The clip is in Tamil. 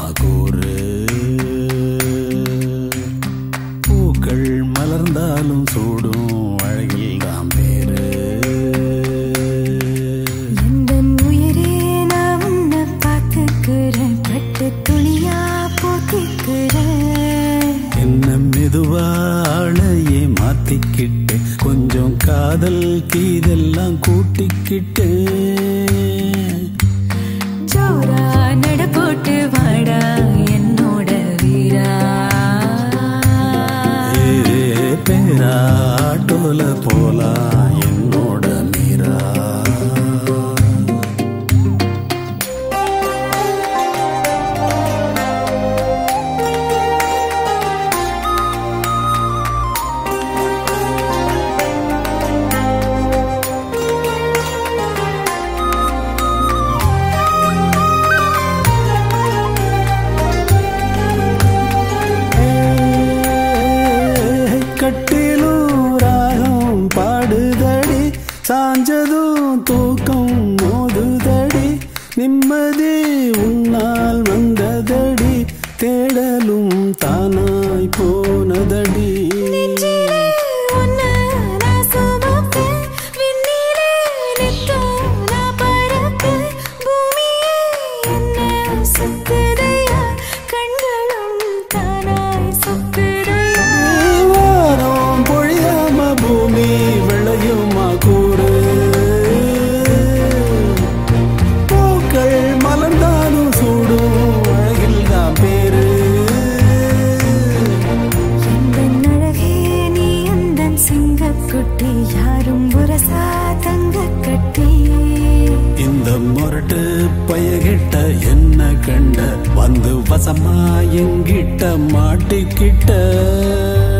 கூறு. பூக்கள் மலர்ந்தாலும் சூடும் அழகில் தான் பேரு. எந்த உயிரே நான் உன்னை பார்த்துக்கிறேன், பட்டு துணியா போத்திக்கிறேன். என்ன மெதுவாழையே மாத்திக்கிட்டு கொஞ்சம் காதல் கீதெல்லாம் கூட்டிக்கிட்டு ஜோரா நட போட்டு வாடா என்னோட வீரா. பேரா ஆட்டோல போலாம் என்னோட மீரா. கட்டிலும் ராகம் பாடுதடி, சாஞ்சதும் தூக்கம் மோதுதடி. நிம்மதி உன்னால் வந்ததடி, தேடலும் தானாய் போனதடி. இந்த முரட்டு பயகிட்ட என்ன கண்ட வந்து வசமா எங்கிட்ட மாட்டிக்கிட்ட.